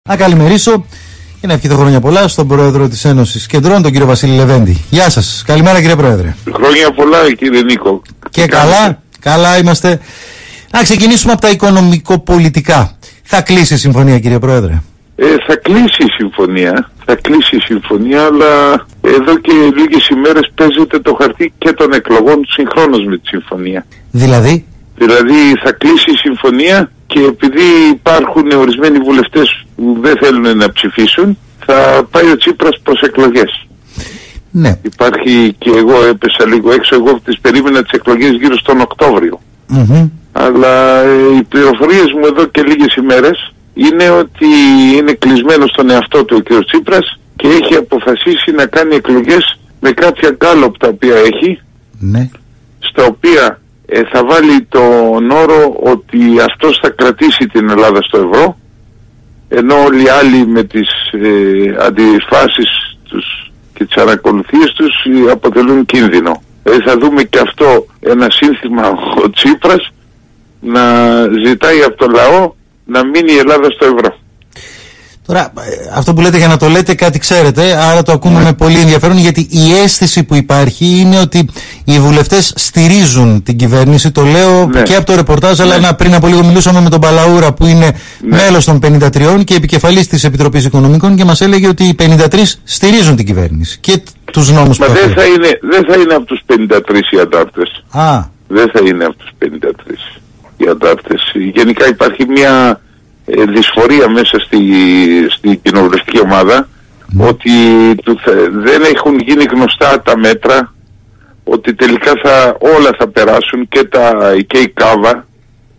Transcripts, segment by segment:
Να καλημερίσω και να ευχηθώ χρόνια πολλά στον Πρόεδρο της Ένωσης Κεντρών, τον κύριο Βασίλη Λεβέντη. Γεια σας. Καλημέρα, κύριε Πρόεδρε. Χρόνια πολλά, κύριε Νίκο. Και καλά είμαστε. Να ξεκινήσουμε από τα οικονομικο-πολιτικά. Θα κλείσει η συμφωνία, κύριε Πρόεδρε? Θα κλείσει η συμφωνία, αλλά εδώ και λίγες ημέρες παίζεται το χαρτί και των εκλογών συγχρόνως με τη συμφωνία. Δηλαδή θα κλείσει η συμφωνία και επειδή υπάρχουν ορισμένοι βουλευτές που δεν θέλουν να ψηφίσουν, θα πάει ο Τσίπρας προς εκλογές. Ναι. Υπάρχει, και εγώ έπεσα λίγο έξω, εγώ τις περίμενα τις εκλογές γύρω στον Οκτώβριο. Αλλά οι πληροφορίες μου εδώ και λίγες ημέρες είναι ότι είναι κλεισμένο στον εαυτό του ο κ. Τσίπρας και έχει αποφασίσει να κάνει εκλογές με κάποια γκάλοπ τα οποία έχει, ναι, στα οποία θα βάλει τον όρο ότι αυτός θα κρατήσει την Ελλάδα στο ευρώ, ενώ όλοι οι άλλοι με τις αντιφάσεις τους και τις ανακολουθίες τους αποτελούν κίνδυνο. Θα δούμε και αυτό ένα σύνθημα ο Τσίπρας να ζητάει από το λαό να μείνει η Ελλάδα στο ευρώ. Τώρα, αυτό που λέτε για να το λέτε κάτι ξέρετε, άρα το ακούμε με πολύ ενδιαφέρον, γιατί η αίσθηση που υπάρχει είναι ότι οι βουλευτές στηρίζουν την κυβέρνηση. Το λέω και από το ρεπορτάζ, αλλά πριν από λίγο μιλούσαμε με τον Παλαούρα που είναι μέλος των 53 και επικεφαλής της Επιτροπής Οικονομικών και μας έλεγε ότι οι 53 στηρίζουν την κυβέρνηση και τους νόμους που δεν θα είναι από τους 53 οι αντάρτες. Δεν θα είναι από τους 53 οι αντάρτες. Γενικά υπάρχει μια δυσφορία μέσα στη κοινοβουλευτική ομάδα ότι δεν έχουν γίνει γνωστά τα μέτρα, ότι τελικά όλα θα περάσουν και η κάβα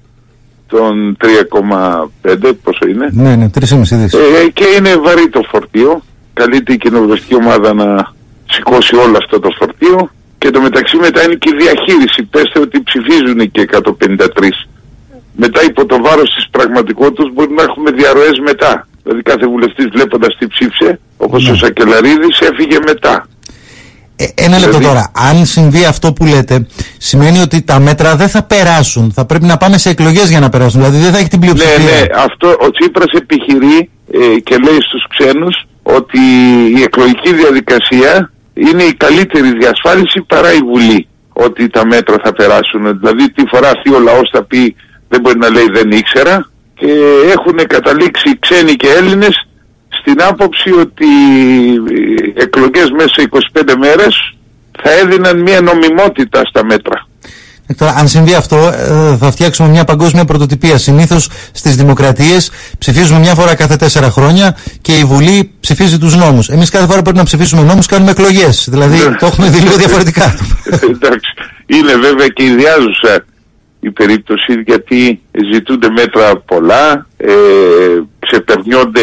των 3,5 πόσο είναι. Ναι, 3,5 δις. Και είναι βαρύ το φορτίο. Καλείται η κοινοβουλευτική ομάδα να σηκώσει όλο αυτό το φορτίο και το μεταξύ μετά είναι και η διαχείριση. Πέστε ότι ψηφίζουν και 153. Μετά υπό το βάρος της πραγματικότητας μπορεί να έχουμε διαρροές μετά. Δηλαδή κάθε βουλευτής βλέποντας τι ψήφισε, όπως ο Σακελαρίδης, έφυγε μετά. Ένα λεπτό τώρα. Αν συμβεί αυτό που λέτε, σημαίνει ότι τα μέτρα δεν θα περάσουν. Θα πρέπει να πάμε σε εκλογές για να περάσουν. Δηλαδή δεν θα έχει την πλειοψηφία. Ναι, αυτό ο Τσίπρας επιχειρεί και λέει στους ξένους ότι η εκλογική διαδικασία είναι η καλύτερη διασφάλιση παρά η Βουλή. Ότι τα μέτρα θα περάσουν. Δηλαδή τη φορά αυτή ο λαός θα πει δεν μπορεί να λέει δεν ήξερα, και έχουν καταλήξει ξένοι και Έλληνες στην άποψη ότι οι εκλογές μέσα σε 25 μέρες θα έδιναν μια νομιμότητα στα μέτρα. Τώρα, αν συμβεί αυτό, θα φτιάξουμε μια παγκόσμια πρωτοτυπία. Συνήθως στις δημοκρατίες ψηφίζουμε μια φορά κάθε 4 χρόνια και η Βουλή ψηφίζει τους νόμους. Εμείς κάθε φορά πρέπει να ψηφίσουμε νόμους, κάνουμε εκλογές. Δηλαδή το έχουμε δει λίγο διαφορετικά. Εντάξει, είναι βέβαια και ιδιάζουσα η περίπτωση, γιατί ζητούνται μέτρα πολλά, ξεπερνιόνται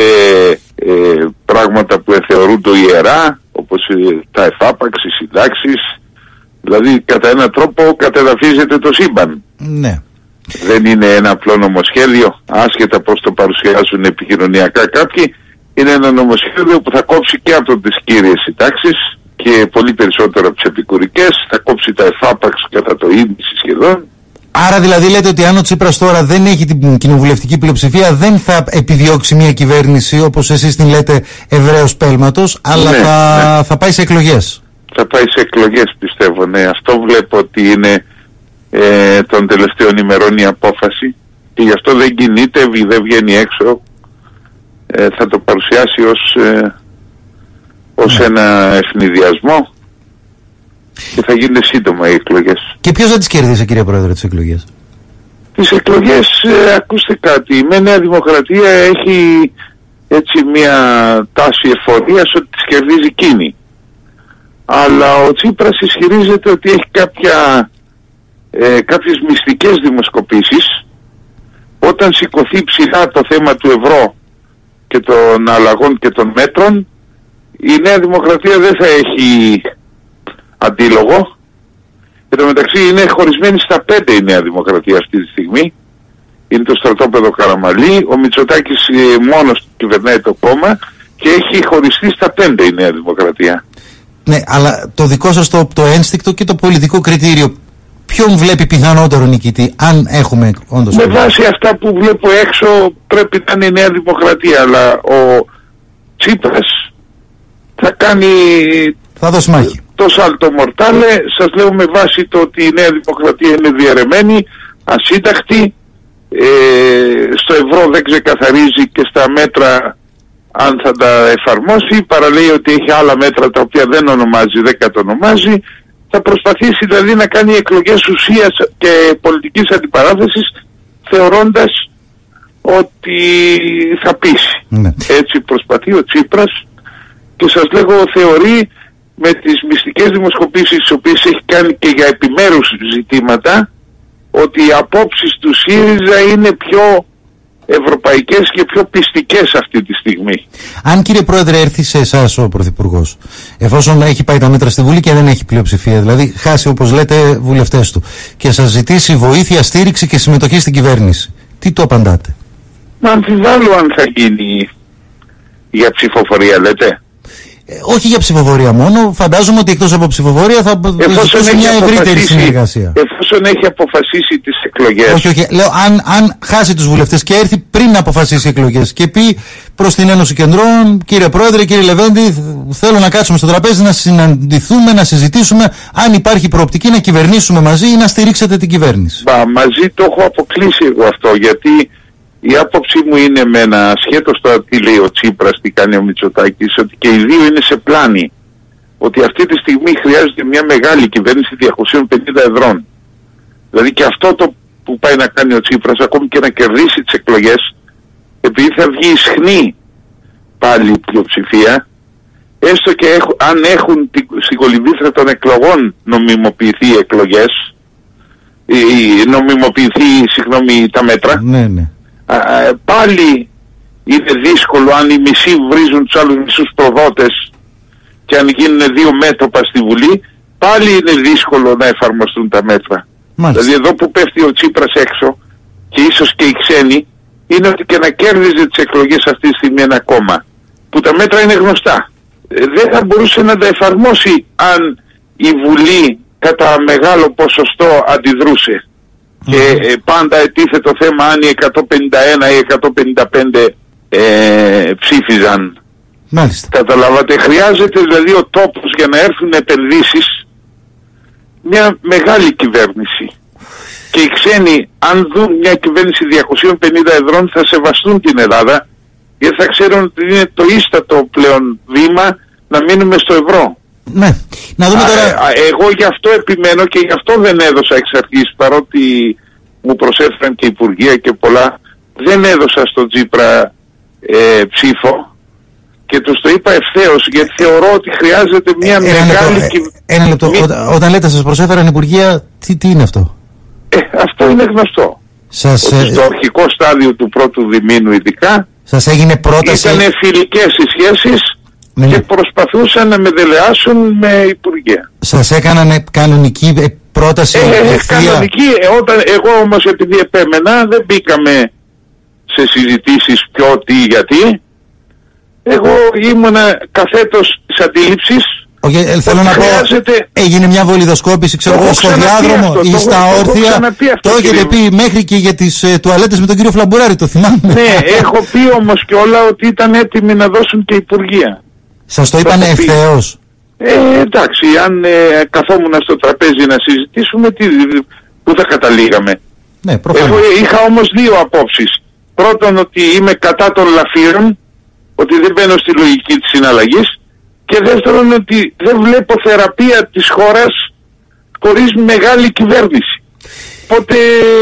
πράγματα που θεωρούνται ιερά, όπως τα εφάπαξ, οι συντάξεις. Δηλαδή κατά έναν τρόπο κατεδαφίζεται το σύμπαν. Ναι. Δεν είναι ένα απλό νομοσχέδιο, άσχετα πώς το παρουσιάζουν επικοινωνιακά κάποιοι. Είναι ένα νομοσχέδιο που θα κόψει και από τις κύριες συντάξεις και πολύ περισσότερο από τις επικουρικές, θα κόψει τα εφάπαξ κατά το ίμιση σχεδόν. Άρα δηλαδή λέτε ότι αν ο Τσίπρας τώρα δεν έχει την κοινοβουλευτική πλειοψηφία, δεν θα επιδιώξει μια κυβέρνηση όπως εσείς την λέτε ευρέως πέλματος, αλλά θα πάει σε εκλογές. Θα πάει σε εκλογές, πιστεύω, ναι. Αυτό βλέπω ότι είναι των τελευταίων ημερών η απόφαση και γι' αυτό δεν κινείται, δεν βγαίνει έξω. Θα το παρουσιάσει ως ένα ευνηδιασμό και θα γίνουν σύντομα οι εκλογές. Και ποιος θα τις κερδίσει, κύριε Πρόεδρε, τις εκλογές? Τις εκλογές, ακούστε κάτι, με Νέα Δημοκρατία έχει έτσι μια τάση εφορίας ότι τις κερδίζει εκείνη. Αλλά ο Τσίπρας ισχυρίζεται ότι έχει κάποιες μυστικές δημοσκοπήσεις. Όταν σηκωθεί ψηλά το θέμα του ευρώ και των αλλαγών και των μέτρων, η Νέα Δημοκρατία δεν θα έχει αντίλογο. Εν τω μεταξύ είναι χωρισμένη στα 5 η Νέα Δημοκρατία αυτή τη στιγμή. Είναι το στρατόπεδο Καραμαλή, ο Μητσοτάκης μόνος κυβερνάει το κόμμα και έχει χωριστεί στα 5 η Νέα Δημοκρατία. Ναι, αλλά το δικό σας το ένστικτο και το πολιτικό κριτήριο ποιον βλέπει πιθανότερο νικητή, αν έχουμε όντως? Με βάση αυτά που βλέπω έξω πρέπει να είναι η Νέα Δημοκρατία, αλλά ο Τσίπρας θα κάνει... θα δώσει μάχη. Το σάλτο μορτάλε. Σας λέω με βάση το ότι η Νέα Δημοκρατία είναι διαιρεμένη, ασύνταχτη, στο ευρώ δεν ξεκαθαρίζει και στα μέτρα αν θα τα εφαρμόσει, παραλέει ότι έχει άλλα μέτρα τα οποία δεν ονομάζει, δεν κατονομάζει. Θα προσπαθήσει δηλαδή να κάνει εκλογές ουσίας και πολιτικής αντιπαράθεσης, θεωρώντας ότι θα πείσει. Ναι. Έτσι προσπαθεί ο Τσίπρας, και σας λέγω θεωρεί με τις μυστικές δημοσκοπήσεις τις οποίες έχει κάνει και για επιμέρους ζητήματα, ότι οι απόψεις του ΣΥΡΙΖΑ είναι πιο ευρωπαϊκές και πιο πιστικές αυτή τη στιγμή. Αν, κύριε Πρόεδρε, έρθει σε εσάς ο Πρωθυπουργός, εφόσον έχει πάει τα μέτρα στη Βουλή και δεν έχει πλειοψηφία, δηλαδή χάσει, όπως λέτε, βουλευτές του, και σας ζητήσει βοήθεια, στήριξη και συμμετοχή στην κυβέρνηση, τι το απαντάτε? Μα αμφιβάλλω αν θα γίνει για ψηφοφορία, λέτε. Όχι για ψηφοφορία μόνο, φαντάζομαι ότι εκτός από ψηφοφορία θα ζητήσει μια ευρύτερη συνεργασία. Εφόσον έχει αποφασίσει τις εκλογές. Όχι, λέω αν χάσει τους βουλευτές και έρθει πριν αποφασίσει εκλογές και πει προς την Ένωση Κεντρών, κύριε Πρόεδρε, κύριε Λεβέντη, θέλω να κάτσουμε στο τραπέζι, να συναντηθούμε, να συζητήσουμε αν υπάρχει προοπτική να κυβερνήσουμε μαζί ή να στηρίξετε την κυβέρνηση. Μαζί το έχω αποκλείσει εγώ αυτό, γιατί η άποψή μου είναι μένα, ασχέτως τώρα τι λέει ο Τσίπρας, τι κάνει ο Μητσοτάκης, ότι και οι δύο είναι σε πλάνη. Ότι αυτή τη στιγμή χρειάζεται μια μεγάλη κυβέρνηση 250 εδρών. Δηλαδή και αυτό το που πάει να κάνει ο Τσίπρας, ακόμη και να κερδίσει τις εκλογές, επειδή θα βγει ισχνή πάλι η πλειοψηφία, έστω και αν έχουν στην κολυμβήθρα των εκλογών νομιμοποιηθεί οι εκλογές, νομιμοποιηθεί τα μέτρα, ναι. Πάλι είναι δύσκολο, αν οι μισοί βρίζουν τους άλλους μισούς προδότες και αν γίνουν δύο μέτωπα στη Βουλή, πάλι είναι δύσκολο να εφαρμοστούν τα μέτρα. Μάλιστα. Δηλαδή εδώ που πέφτει ο Τσίπρας έξω, και ίσως και οι ξένοι, είναι ότι και να κέρδιζε τις εκλογές αυτή τη στιγμή ένα κόμμα, που τα μέτρα είναι γνωστά, δεν θα μπορούσε να τα εφαρμόσει αν η Βουλή κατά μεγάλο ποσοστό αντιδρούσε. Και πάντα ετίθεται το θέμα αν οι 151 ή 155 ψήφιζαν. Μάλιστα. Καταλάβατε, χρειάζεται δηλαδή ο τόπος για να έρθουν επενδύσεις, μια μεγάλη κυβέρνηση. Και οι ξένοι, αν δουν μια κυβέρνηση 250 εδρών, θα σεβαστούν την Ελλάδα, γιατί θα ξέρουν ότι είναι το ίστατο πλέον βήμα να μείνουμε στο ευρώ. Ναι. Να δούμε τώρα... Εγώ γι' αυτό επιμένω και γι' αυτό δεν έδωσα εξ αρχής, παρότι μου προσέφεραν και υπουργεία και πολλά, δεν έδωσα στον Τσίπρα ψήφο, και τους το είπα ευθέως, γιατί θεωρώ ότι χρειάζεται μια μεγάλη Ένα λεπτό. Όταν λέτε σας προσέφεραν υπουργεία, τι είναι αυτό? Αυτό είναι γνωστό. Στο αρχικό στάδιο του πρώτου διμήνου ειδικά σας έγινε πρόταση? Ήταν φιλικές οι σχέσεις, ναι, και προσπαθούσαν να με δελεάσουν με υπουργεία. Σας έκαναν κανονική πρόταση? Κανονική. Εγώ όμως, επειδή επέμενα, δεν μπήκαμε σε συζητήσεις ποιο, τι, γιατί. Εγώ ήμουνα καθέτος της αντίληψης. Θέλω να πω, έγινε μια βολιδοσκόπηση, ξέρω εγώ, στο διάδρομο ή στα όρθια. Το έχετε πει μέχρι και για τις τουαλέτες με τον κύριο Φλαμπουράρη, το θυμάμαι. Ναι, έχω πει όμως και όλα ότι ήταν έτοιμοι να δώσουν και υπουργεία. Σας το είπανε ευθέως? Εντάξει, αν καθόμουν στο τραπέζι να συζητήσουμε, πού θα καταλήγαμε? Ναι, προφανώς. Εγώ είχα όμως δύο απόψεις. Πρώτον, ότι είμαι κατά των λαφύρων, ότι δεν μπαίνω στη λογική της συναλλαγής, και δεύτερον, ότι δεν βλέπω θεραπεία της χώρας χωρίς μεγάλη κυβέρνηση. Οπότε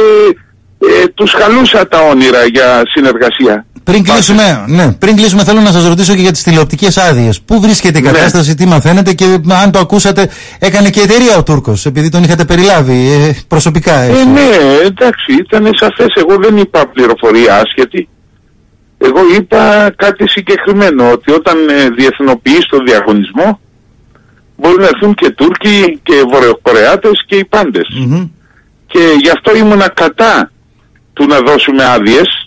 τους χαλούσα τα όνειρα για συνεργασία. Πριν κλείσουμε, θέλω να σας ρωτήσω και για τις τηλεοπτικές άδειες. Πού βρίσκεται η κατάσταση, τι μαθαίνετε, και αν το ακούσατε, έκανε και εταιρεία ο Τούρκος, επειδή τον είχατε περιλάβει προσωπικά. Ναι, εντάξει, ήταν σαφές. Εγώ δεν είπα πληροφορία άσχετη. Εγώ είπα κάτι συγκεκριμένο, ότι όταν διεθνοποιείς τον διαγωνισμό, μπορεί να έρθουν και Τούρκοι και Βορειοκορεάτες και οι πάντες. Και γι' αυτό ήμουνα κατά του να δώσουμε άδειες,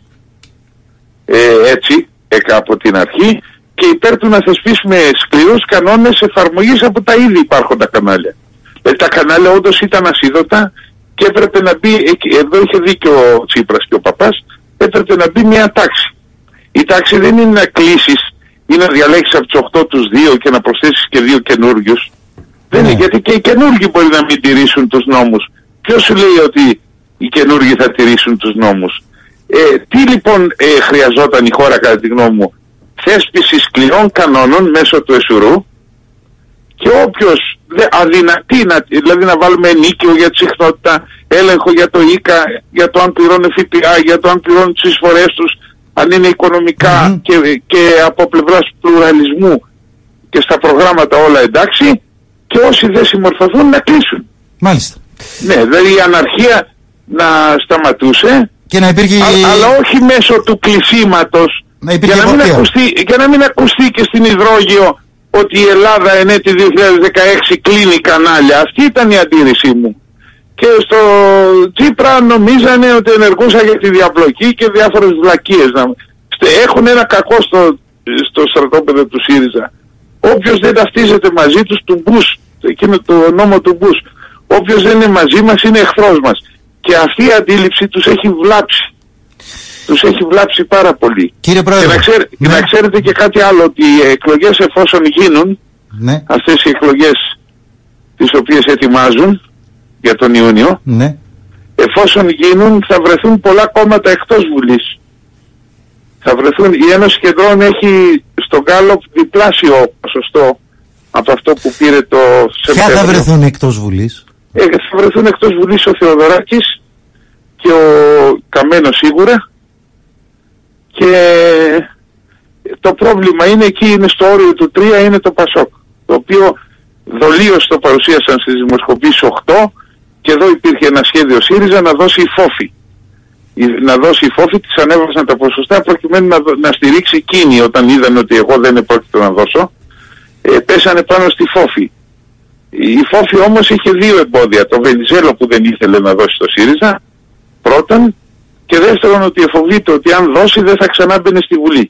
έτσι, από την αρχή, και υπέρ του να θεσπίσουμε σκληρούς κανόνες εφαρμογής από τα ήδη υπάρχοντα κανάλια. Τα κανάλια όντως ήταν ασίδωτα και έπρεπε να μπει, εδώ είχε δίκιο ο Τσίπρας και ο Παπάς, έπρεπε να μπει μια τάξη. Η τάξη δεν είναι να κλείσεις ή να διαλέξεις από τους 8 τους 2 και να προσθέσεις και 2 καινούριους. Δεν είναι, γιατί και οι καινούργοι μπορεί να μην τηρήσουν τους νόμους. Ποιος σου λέει ότι οι καινούργοι θα τηρήσουν τους νόμους? Τι λοιπόν χρειαζόταν η χώρα κατά τη γνώμη μου? Θέσπιση σκληρών κανόνων μέσω του ΕΣΟΥΡΟΥ, και όποιος αδυνατεί, δηλαδή να βάλουμε ενίκιο για τη συχνότητα, έλεγχο για το ΙΚΑ, για το αν πληρώνει ΦΠΑ, για το αν πληρώνει τις εισφορές τους, αν είναι οικονομικά και από πλευράς πλουραλισμού και στα προγράμματα όλα εντάξει, και όσοι δεν συμμορφωθούν να κλείσουν. Μάλιστα. Ναι, δηλαδή η αναρχία να σταματούσε, και να υπήρχε... αλλά όχι μέσω του κλεισίματος, για να μην ακουστεί και στην υδρόγειο ότι η Ελλάδα εν έτη 2016 κλείνει κανάλια. Αυτή ήταν η αντίρρησή μου. Και στο Τσίπρα νομίζανε ότι ενεργούσα για τη διαπλοκή και διάφορες βλακίες. Έχουν ένα κακό στο στρατόπεδο του ΣΥΡΙΖΑ. Όποιος δεν ταυτίζεται μαζί τους, του Μπούς, εκείνο το νόμο του Μπούς, όποιος δεν είναι μαζί μας είναι εχθρός μας. Και αυτή η αντίληψη τους έχει βλάψει. Τους έχει βλάψει πάρα πολύ. Κύριε Πρόεδρε, και να ξέρετε και κάτι άλλο, ότι οι εκλογές εφόσον γίνουν, αυτές οι εκλογές τις οποίες ετοιμάζουν για τον Ιούνιο, εφόσον γίνουν θα βρεθούν πολλά κόμματα εκτός Βουλής. Θα βρεθούν, η Ένωση Κεντρών έχει στον Γκάλοπ διπλάσιο ποσοστό από αυτό που πήρε το Σεπτέμβριο. Ποια θα βρεθούν εκτός Βουλής? Θα βρεθούν εκτός Βουλής ο Θεοδωράκης και ο Καμένος σίγουρα, και το πρόβλημα είναι εκεί, είναι στο όριο του 3, είναι το ΠΑΣΟΚ, το οποίο δολίως το παρουσίασαν στις δημοσκοπήσεις 8, και εδώ υπήρχε ένα σχέδιο ΣΥΡΙΖΑ να δώσει υφόφη. Να δώσει υφόφη, της ανέβασαν τα ποσοστά προκειμένου να στηρίξει εκείνη, όταν είδαν ότι εγώ δεν επρόκειτο να δώσω, πέσανε πάνω στη φόφη. Η φόφη όμως είχε 2 εμπόδια, το Βενιζέλο που δεν ήθελε να δώσει το ΣΥΡΙΖΑ, πρώτον, και δεύτερον ότι εφοβείται ότι αν δώσει δεν θα ξανά μπαινε στη Βουλή.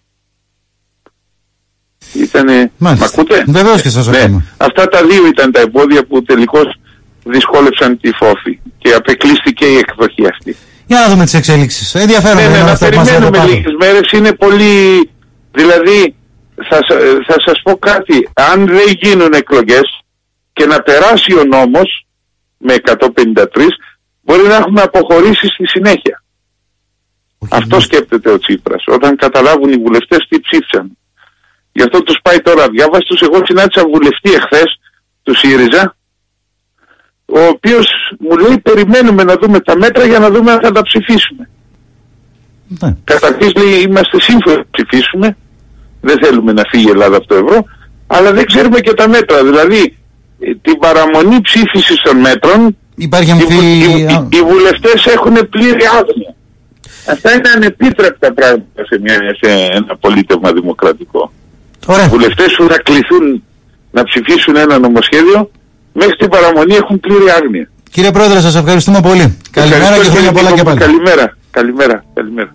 Ήτανε... Μ' ακούτε? Βεβαίως και σας ακούμε. Αυτά τα 2 ήταν τα εμπόδια που τελικώς δυσκόλεψαν τη φόφη και απεκλείστηκε η εκδοχή αυτή. Για να δούμε τις εξέλιξεις. Ενδιαφέρον να περιμένουμε λίγες μέρες, είναι πολύ... Δηλαδή θα σας πω κάτι, αν δεν γίνουν εκλογές και να περάσει ο νόμος με 153, μπορεί να έχουμε αποχωρήσει στη συνέχεια. Αυτό σκέπτεται ο Τσίπρας. Όταν καταλάβουν οι βουλευτές τι ψήφισαν. Γι' αυτό τους πάει τώρα διάβαστος. Εγώ συνάντησα βουλευτή εχθές του ΣΥΡΙΖΑ, ο οποίος μου λέει περιμένουμε να δούμε τα μέτρα για να δούμε αν θα τα ψηφίσουμε. Καταρχήν λέει είμαστε σύμφωνοι να ψηφίσουμε, δεν θέλουμε να φύγει η Ελλάδα από το ευρώ, αλλά δεν ξέρουμε και τα μέτρα. Δηλαδή την παραμονή ψήφισης των μέτρων οι βουλευτές έχουν πλήρη άγνοια. Αυτά είναι ανεπίτρεπτα πράγματα σε ένα πολίτευμα δημοκρατικό. Οι βουλευτές που θα κληθούν να ψηφίσουν ένα νομοσχέδιο μέχρι την παραμονή έχουν πλήρη άγνοια. Κύριε Πρόεδρε, σας ευχαριστούμε πολύ. Καλημέρα και χρόνια πολλά και πάλι. Καλημέρα.